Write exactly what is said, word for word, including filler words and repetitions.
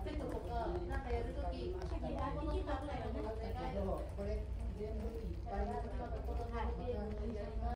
セットとか、なんかやるとき、日本語の考えをお願い。これ全部いっぱい。